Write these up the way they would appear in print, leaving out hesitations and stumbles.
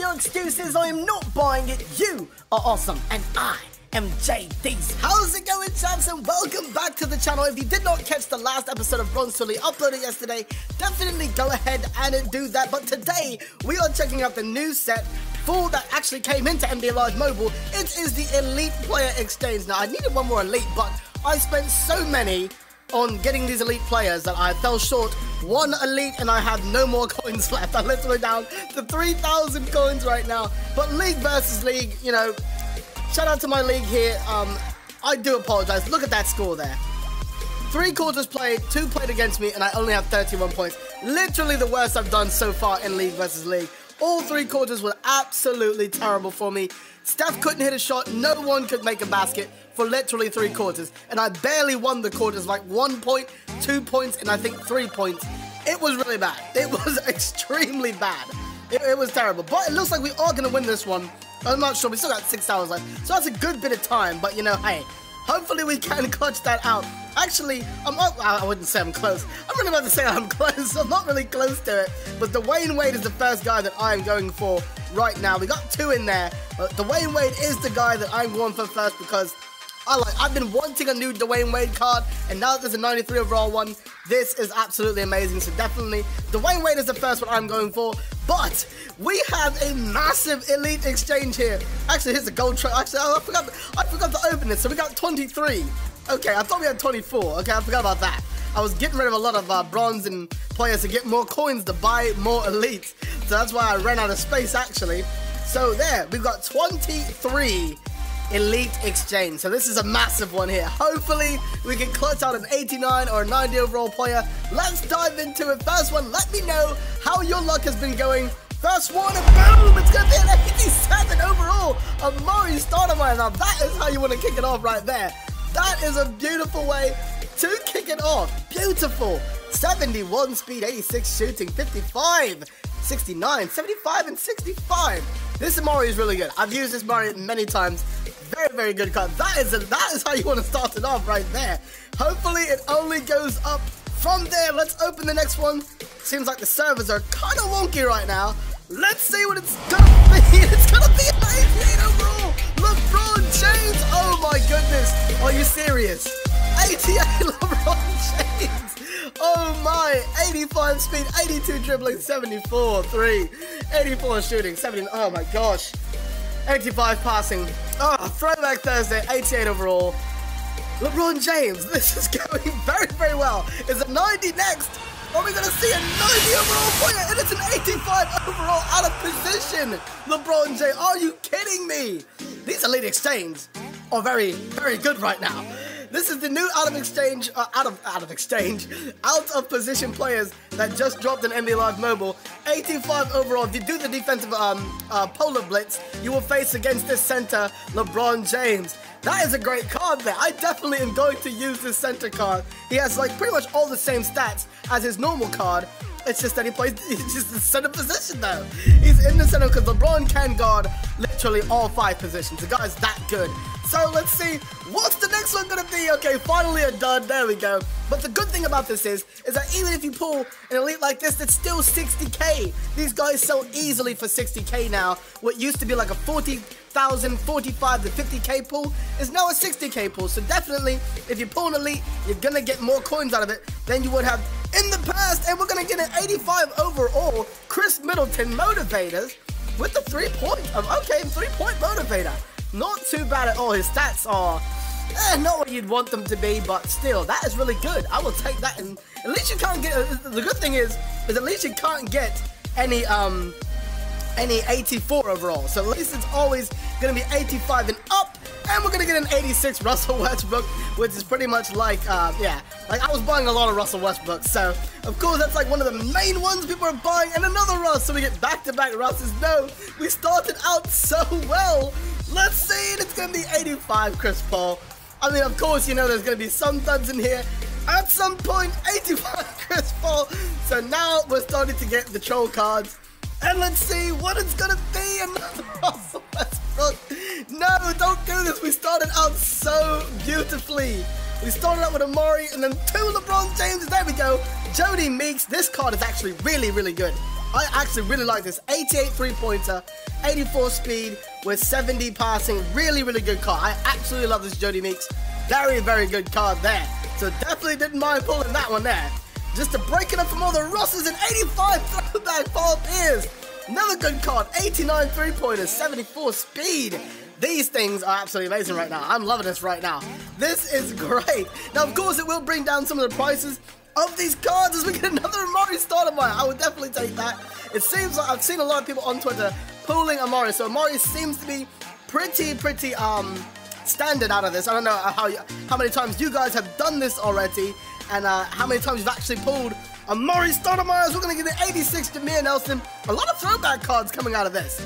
no excuses, I am not buying it. You are awesome, and I am JD's. How's it going, champs, and welcome back to the channel. If you did not catch the last episode of Bronze Sully uploaded yesterday, definitely go ahead and do that. But today, we are checking out the new set that actually came into NBA Live Mobile. It is the Elite Player Exchange. Now, I needed one more Elite, but I spent so many on getting these Elite players that I fell short. One Elite and I have no more coins left. I'm literally down to 3,000 coins right now. But League versus League, you know, shout out to my league here. I do apologize. Look at that score there. 3 quarters played, 2 played against me, and I only have 31 points. Literally the worst I've done so far in League versus League. All 3 quarters were absolutely terrible for me. Steph couldn't hit a shot. No one could make a basket for literally 3 quarters. And I barely won the quarters, like 1 point, 2 points, and I think 3 points. It was really bad. It was extremely bad. It was terrible. But it looks like we are going to win this one. I'm not sure. We still got 6 hours left. So that's a good bit of time. But, you know, hey, hopefully we can clutch that out. Actually, I wouldn't say I'm close. I'm really about to say I'm close. I'm not really close to it. But Dwayne Wade is the first guy that I am going for right now. We got 2 in there. But Dwayne Wade is the guy that I'm going for first because I've been wanting a new Dwayne Wade card. And now that there's a 93 overall one, this is absolutely amazing. So definitely, Dwayne Wade is the first one I'm going for. But we have a massive Elite Exchange here. Actually, here's the gold tray. Actually, I forgot to open this. So we got 23. Okay, I thought we had 24. Okay, I forgot about that. I was getting rid of a lot of bronze and players to get more coins to buy more Elites. So that's why I ran out of space, actually. So there, we've got 23 Elite Exchange. So this is a massive one here. Hopefully, we can clutch out an 89 or a 90 overall player. Let's dive into it. First one, let me know how your luck has been going. First one, and boom, it's going to be an 87 overall. Amar'e Stoudemire. Now, that is how you want to kick it off right there. That is a beautiful way to kick it off. Beautiful. 71 speed, 86 shooting, 55, 69, 75, and 65. This Amar'e is really good. I've used this Amar'e many times. Very, very good card. That is how you want to start it off right there. Hopefully, it only goes up from there. Let's open the next one. Seems like the servers are kind of wonky right now. Let's see what it's gonna be. It's gonna be an 88 overall. LeBron James. Oh my goodness. Are you serious? 88 LeBron James. Oh my. 85 speed, 82 dribbling, 74 3, 84 shooting, 70. Oh my gosh. 85 passing. Oh, Throwback Thursday, 88 overall. LeBron James. This is going very, very well. Is it 90 next? Are we going to see a 90 overall player? And it's an 85 overall out of position. LeBron James. Are you kidding me? These Elite Exchange are very, very good right now. This is the new out of position players that just dropped in NBA Live Mobile. 85 overall. If you do the defensive polar blitz, you will face against this center, LeBron James. That is a great card there. I definitely am going to use this center card. He has like pretty much all the same stats as his normal card. It's just that he's just the center position though. He's in the center because LeBron can guard literally all 5 positions. The guy's that good. So let's see, what's the next one gonna be? Okay, finally a done, there we go. But the good thing about this is that even if you pull an Elite like this, it's still 60k. These guys sell easily for 60k now. What used to be like a 40,000, 45 to 50k pool is now a 60k pool. So definitely, if you pull an Elite, you're gonna get more coins out of it than you would have in the past. And we're gonna get an 85 overall Chris Middleton motivators with the 3-point. Okay, 3-point motivator. Not too bad at all. His stats are not what you'd want them to be, but still, that is really good. I will take that. And at least you can't get. The good thing is at least you can't get any 84 overall. So at least it's always gonna be 85 and up. And we're gonna get an 86 Russell Westbrook, which is pretty much like like I was buying a lot of Russell Westbrook. So of course that's like one of the main ones people are buying, and another Russ. So we get back-to-back Russes. No, we started out so well. Let's see, it's going to be 85 Chris Paul. I mean, of course, you know there's going to be some duds in here. At some point, 85 Chris Paul. So now we're starting to get the troll cards. And let's see what it's going to be. Another Russell Westbrook. No, don't do this. We started out so beautifully. We started out with Amar'e and then 2 LeBron James. There we go. Jody Meeks. This card is actually really, really good. I actually really like this. 88 3-pointer, 84 speed with 70 passing. Really, really good card. I absolutely love this Jody Meeks. Very, very good card there. So definitely didn't mind pulling that one there. Just to break it up from all the Rosses and 85 throwback Paul Pierce. Another good card. 89 3-pointers, 74 speed. These things are absolutely amazing right now. I'm loving this right now. This is great. Now, of course, it will bring down some of the prices of these cards as we get another Amari Stoudemire. I would definitely take that. It seems like I've seen a lot of people on Twitter pulling Amari. So Amari seems to be pretty standard out of this. I don't know how many times you guys have done this already, and how many times you've actually pulled Amari Stoudemire. We're going to get an 86 Jameer Nelson. A lot of throwback cards coming out of this.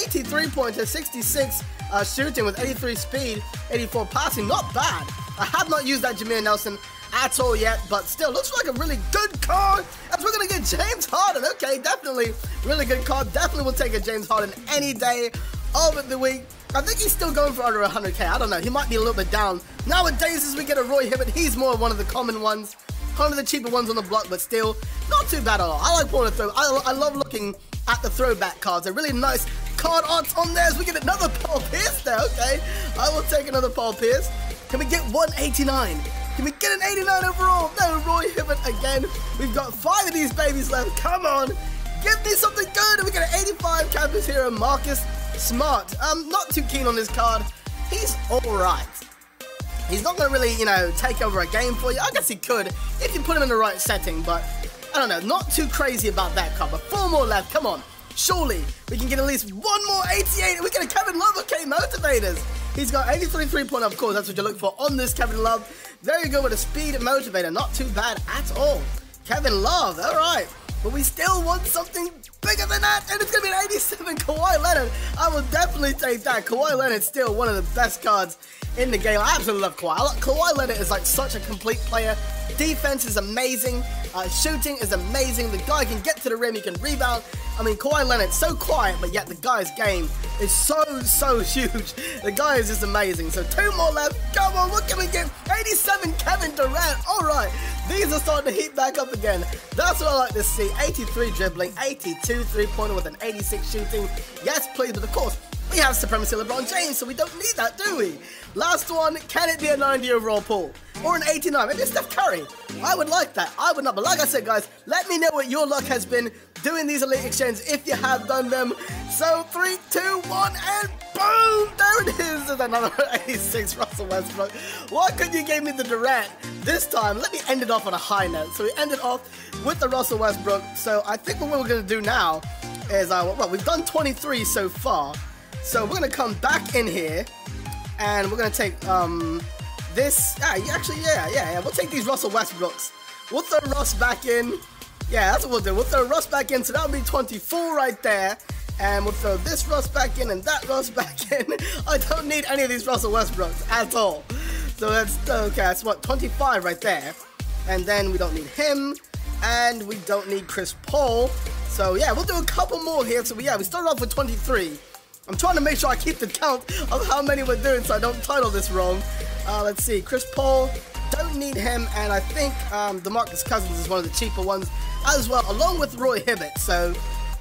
83 pointer, 66 shooting with 83 speed, 84 passing. Not bad. I have not used that Jameer Nelson at all yet, but still looks like a really good card. As we're going to get James Harden. Okay, definitely really good card. Definitely will take a James Harden any day of the week. I think he's still going for under 100k. I don't know. He might be a little bit down. Nowadays, as we get a Roy Hibbert, he's more one of the common ones. One of the cheaper ones on the block, but still not too bad at all. I like pulling a throw. I love looking at the throwback cards. They're really nice card arts on there. As we get another Paul Pierce there. Okay, I will take another Paul Pierce. Can we get 189? Can we get an 89 overall? No, Roy Hibbert again. We've got 5 of these babies left. Come on, give me something good. And we get an 85 Campus Hero Marcus Smart. I'm not too keen on this card. He's alright. He's not going to really, take over a game for you. I guess he could if you put him in the right setting, but I don't know. Not too crazy about that card, but 4 more left. Come on. Surely we can get at least 1 more 88 and we get a Kevin Love. Okay, motivators. He's got 83 3-pointer, of course. That's what you look for on this Kevin Love. Very good with a speed motivator. Not too bad at all. Kevin Love. All right. But we still want something bigger than that, and it's going to be an 87 Kawhi Leonard. I will definitely take that. Kawhi Leonard's still one of the best cards in the game. I absolutely love Kawhi. Kawhi Leonard is like such a complete player. Defense is amazing. Shooting is amazing. The guy can get to the rim. He can rebound. I mean, Kawhi Leonard's so quiet, but yet the guy's game is so huge. The guy is just amazing. So 2 more left. Come on, what can we get? 87 Kevin Durant. All right. These are starting to heat back up again. That's what I like to see. 83 dribbling, 82 3-pointer with an 86 shooting. Yes, please, but of course, we have Supremacy LeBron James, so we don't need that, do we? Last one, can it be a 90 overall pull? Or an 89? Maybe it's Steph Curry. I would like that. I would not. But like I said, guys, let me know what your luck has been doing these elite exchanges if you have done them. So 3, 2, 1, and boom! There it is. There's another 86 Russell Westbrook. Why couldn't you give me the Durant this time? Let me end it off on a high note. So we ended off with the Russell Westbrook. So I think what we're going to do now is, well, we've done 23 so far. So we're going to come back in here and we're going to take this. Yeah. We'll take these Russell Westbrooks. We'll throw Russ back in. Yeah, that's what we'll do. We'll throw Russ back in. So that'll be 24 right there. And we'll throw this Russ back in and that Russ back in. I don't need any of these Russell Westbrooks at all. So that's, okay, that's what, 25 right there. And then we don't need him. And we don't need Chris Paul. So yeah, we'll do a couple more here. So we started off with 23. I'm trying to make sure I keep the count of how many we're doing so I don't title this wrong. Let's see, Chris Paul, don't need him, and I think DeMarcus Cousins is one of the cheaper ones as well, along with Roy Hibbert. So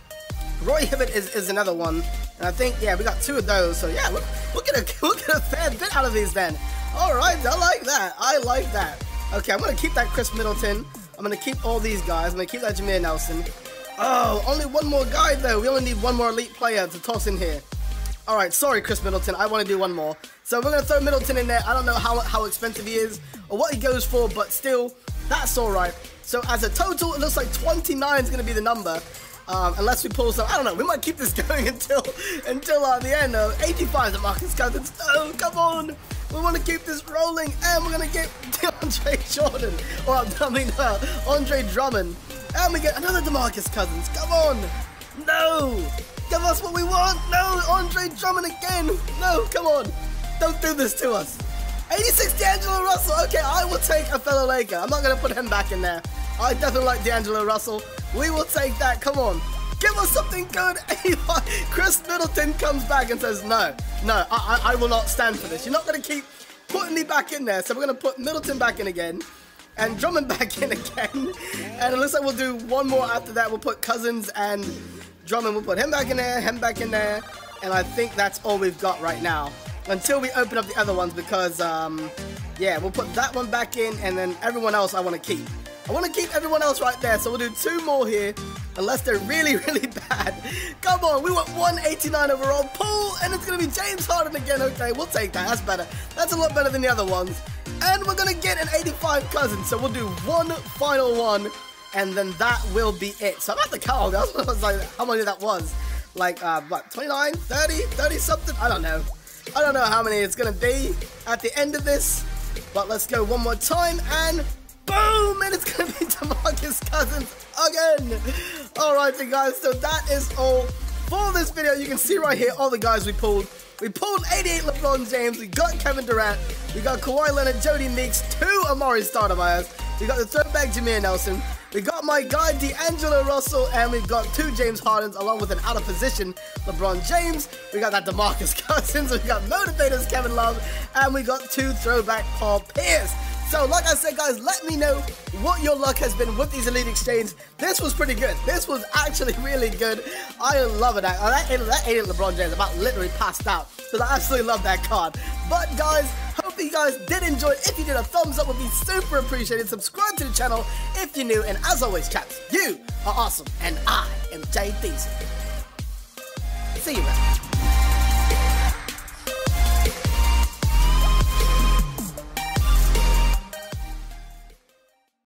Roy Hibbert is another one, and I think, yeah, we got 2 of those. So yeah, we'll get a fair bit out of these then. All right, I like that. Okay, I'm going to keep that Chris Middleton. I'm going to keep all these guys. I'm going to keep that Jameer Nelson. Oh, only 1 more guy though. We only need 1 more elite player to toss in here. Alright, sorry Chris Middleton, I want to do 1 more. So we're going to throw Middleton in there. I don't know how expensive he is or what he goes for, but still, that's alright. So as a total, it looks like 29 is going to be the number. Unless we pull some, I don't know, we might keep this going until the end. 85 is DeMarcus Cousins. Oh, come on. We want to keep this rolling, and we're going to get DeAndre Jordan. Or, Andre Drummond. And we get another DeMarcus Cousins. Come on. No. Give us what we want. No, Andre Drummond again. No, come on. Don't do this to us. 86 D'Angelo Russell. Okay, I will take a fellow Laker. I'm not going to put him back in there. I definitely like D'Angelo Russell. We will take that. Come on. Give us something good. Chris Middleton comes back and says, no, I will not stand for this. You're not going to keep putting me back in there. So we're going to put Middleton back in again. and Drummond back in again. And it looks like we'll do one more after that. We'll put Cousins and Drummond. We'll put him back in there, him back in there. And I think that's all we've got right now. Until we open up the other ones because, yeah, we'll put that one back in and then everyone else I want to keep. I want to keep everyone else right there, so we'll do 2 more here, unless they're really, really bad. Come on, we want 189 overall pull, and it's going to be James Harden again. Okay, we'll take that. That's better. That's a lot better than the other ones. And we're going to get an 85 Cousins, so we'll do one final one, and then that will be it. So I'm at the count. I was like, how many that was? Like, what, 29, 30, 30 something? I don't know. I don't know how many it's going to be at the end of this, but let's go one more time, and boom! And it's going to be DeMarcus Cousins again. Alrighty, guys, so that is all for this video. You can see right here all the guys we pulled. We pulled 88 LeBron James, we got Kevin Durant, we got Kawhi Leonard, Jody Meeks, 2 Amari Stoudemire, we got the throwback Jameer Nelson, we got my guy D'Angelo Russell, and we've got 2 James Hardens along with an out of position LeBron James. We got that DeMarcus Cousins, we got motivators Kevin Love, and we got 2 throwback Paul Pierce. So like I said, guys, let me know what your luck has been with these Elite Exchange. This was pretty good. This was actually really good. I love it. That 88 LeBron James about literally passed out because I absolutely love that card. But guys, hope you guys did enjoy. If you did, a thumbs up would be super appreciated. Subscribe to the channel if you're new. And as always, chaps, you are awesome. And I am Jay Deez. See you, man.